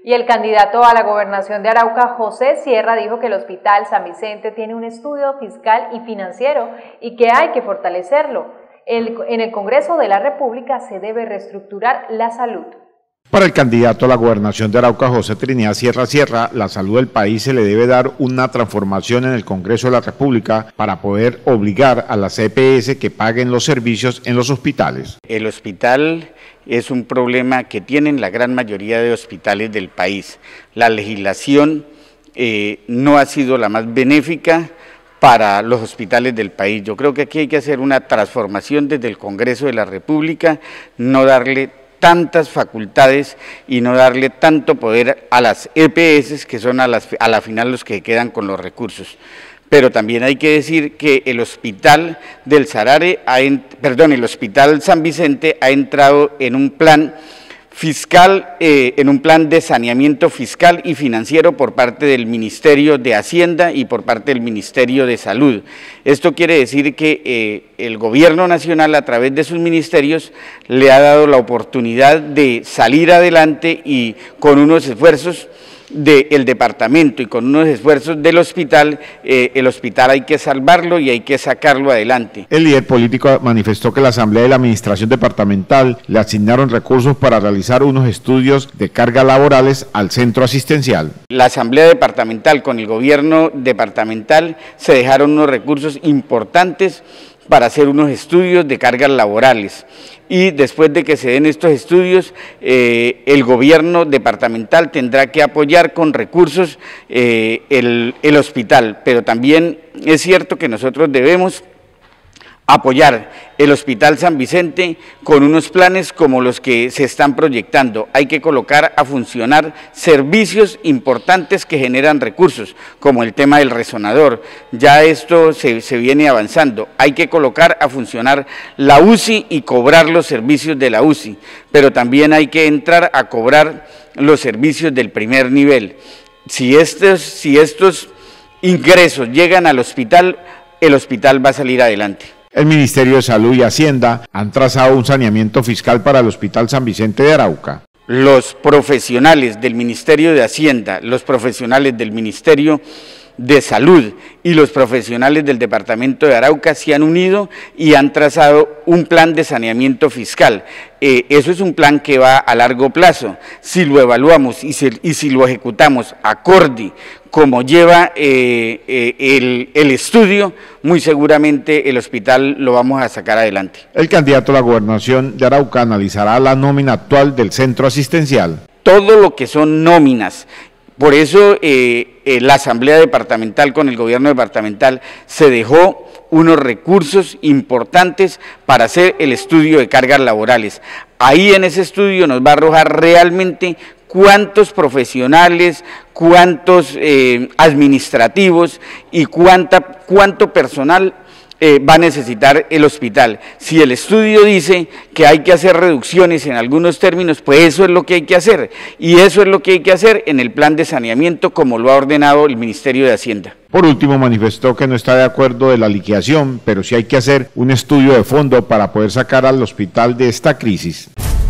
Y el candidato a la gobernación de Arauca, José Sierra, dijo que el Hospital San Vicente tiene un estudio fiscal y financiero y que hay que fortalecerlo. En el Congreso de la República se debe reestructurar la salud. Para el candidato a la gobernación de Arauca, José Trinidad Sierra, la salud del país se le debe dar una transformación en el Congreso de la República para poder obligar a las EPS que paguen los servicios en los hospitales. El hospital es un problema que tienen la gran mayoría de hospitales del país. La legislación no ha sido la más benéfica para los hospitales del país. Yo creo que aquí hay que hacer una transformación desde el Congreso de la República, no darle tantas facultades y no darle tanto poder a las EPS, que son a la final los que quedan con los recursos. Pero también hay que decir que el hospital del el hospital San Vicente ha entrado en un plan fiscal, en un plan de saneamiento fiscal y financiero por parte del Ministerio de Hacienda y por parte del Ministerio de Salud. Esto quiere decir que el Gobierno Nacional, a través de sus ministerios, le ha dado la oportunidad de salir adelante y con unos esfuerzos del departamento y con unos esfuerzos del hospital, el hospital hay que salvarlo y hay que sacarlo adelante. El líder político manifestó que la Asamblea de la Administración Departamental le asignaron recursos para realizar unos estudios de cargas laborales al centro asistencial. La Asamblea Departamental con el gobierno departamental se dejaron unos recursos importantes para hacer unos estudios de cargas laborales y después de que se den estos estudios, el gobierno departamental tendrá que apoyar con recursos el hospital, pero también es cierto que nosotros debemos apoyar el Hospital San Vicente con unos planes como los que se están proyectando. Hay que colocar a funcionar servicios importantes que generan recursos, como el tema del resonador. Ya esto se viene avanzando. Hay que colocar a funcionar la UCI y cobrar los servicios de la UCI, pero también hay que entrar a cobrar los servicios del primer nivel. Si estos ingresos llegan al hospital, el hospital va a salir adelante. El Ministerio de Salud y Hacienda han trazado un saneamiento fiscal para el Hospital San Vicente de Arauca. Los profesionales del Ministerio de Hacienda, los profesionales del Ministerio de Salud y los profesionales del Departamento de Arauca se han unido y han trazado un plan de saneamiento fiscal. Eso es un plan que va a largo plazo. Si lo evaluamos y si lo ejecutamos acorde como lleva el estudio, muy seguramente el hospital lo vamos a sacar adelante. El candidato a la gobernación de Arauca analizará la nómina actual del centro asistencial. Todo lo que son nóminas. Por eso la Asamblea Departamental con el gobierno departamental se dejó unos recursos importantes para hacer el estudio de cargas laborales. Ahí en ese estudio nos va a arrojar realmente cuántos profesionales, cuántos administrativos y cuánto personal va a necesitar el hospital. Si el estudio dice que hay que hacer reducciones en algunos términos, pues eso es lo que hay que hacer, y eso es lo que hay que hacer en el plan de saneamiento como lo ha ordenado el Ministerio de Hacienda. Por último, manifestó que no está de acuerdo de la liquidación, pero sí hay que hacer un estudio de fondo para poder sacar al hospital de esta crisis.